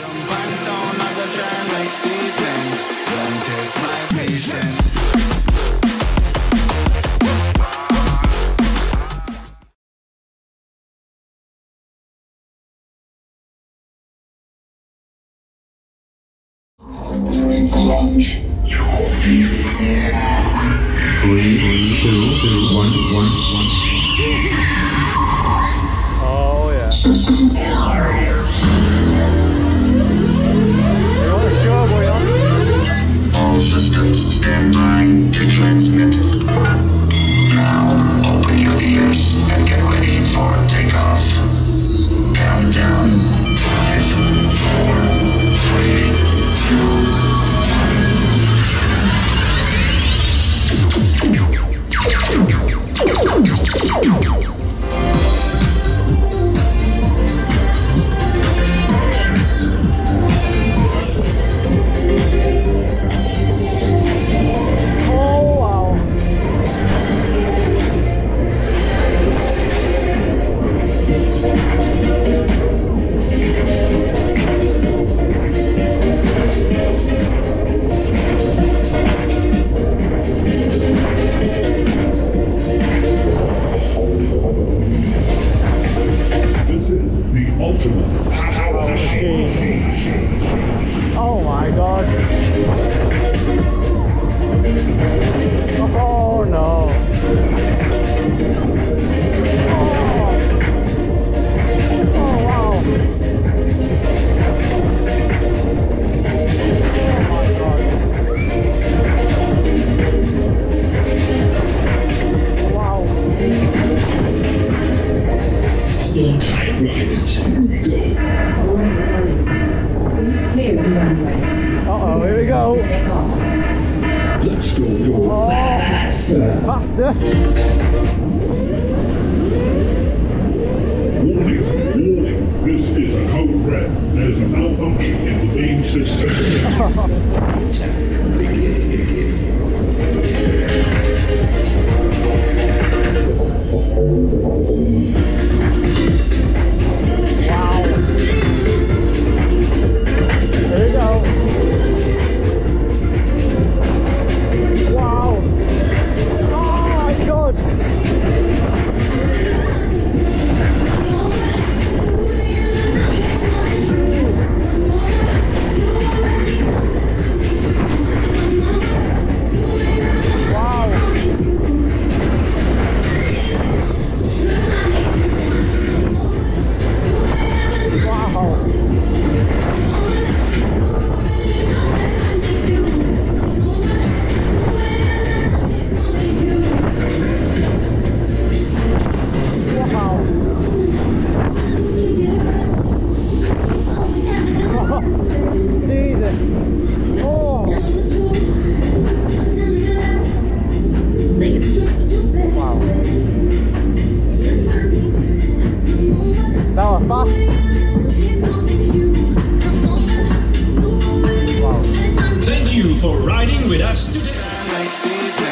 Preparing for launch. 3, 2, 1, 1. Oh yeah. All systems stand by to transmit. Now open your ears and get ready for takeoff. Countdown. 5, 4, 3, 2. Let's go faster. Faster. Warning, warning. This is a code red. There's a malfunction in the main system. Wow. There we go. For riding with us today.